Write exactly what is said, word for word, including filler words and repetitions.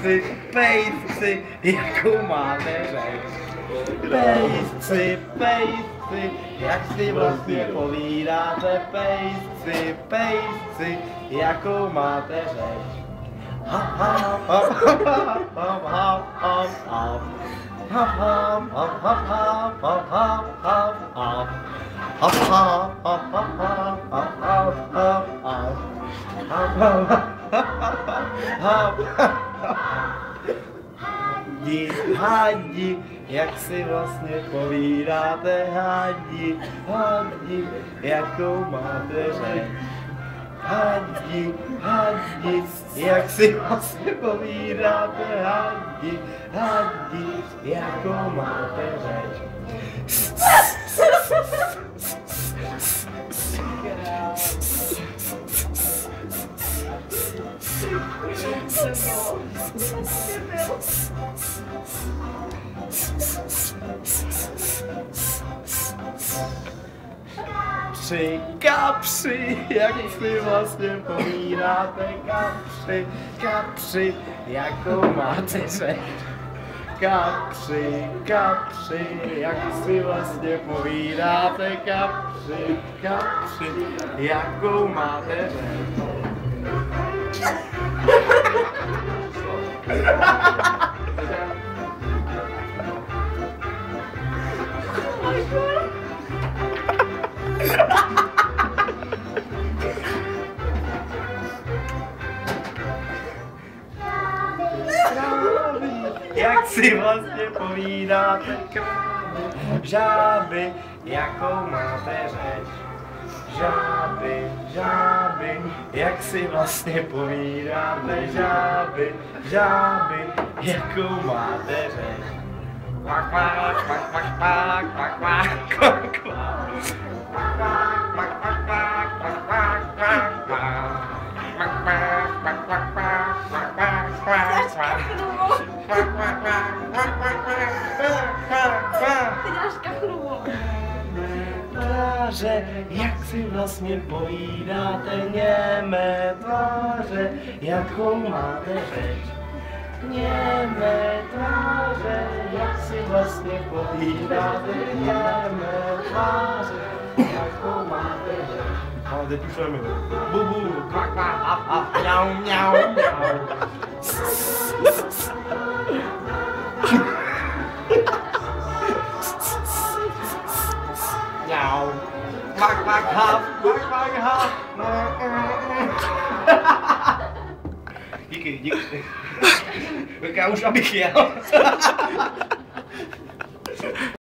Pejsci, pejsci, jakou máte řeč? Pejsci, pejsci, jak si vlastně povídáte? Pejsci, pejsci, jakou máte řeč? Ha ha ha ha ha ha ha ha. Ha ha ha ha ha ha ha ha ha. Ha ha ha ha ha ha ha ha. Ha ha ha. Hadi, hadi, jak si vlastně povídáte? Hadi, hadi, jakou máte řeč? Hadi, hadi, jak si vlastně povídáte? Hadi, hadi, jakou máte řeč? Kapři, kapři, jak si vlastně povídáte? Kapři, kapři, jakou máte řeč? Kapři, kapři, jak si vlastně povídáte? Kapři, kapři, jakou máte řeč? Jak si vlastně povídáte? Krávy, žáby, jakou máte řeč? Žáby, žáby, jak si vlastně povídáte? Žáby, žáby, jakou máte řeč? Kvak, kvak, kvak, kvak, kvak, kvak, kvak, kvak. Tváře, jak si vlastně povídáte? Němé tváře, jakou máte řeč? Němé tváře, jak si vlastně povídáte? Němé tváře, jakou máte řeč? A teď už nevím. Bubu, kvak, kvak, a, a, mňau, mňau, mňau. Mňau. Kvak, kvak, hav, kvak, kvak, hav. Díky, díky. Tak já už abych jel.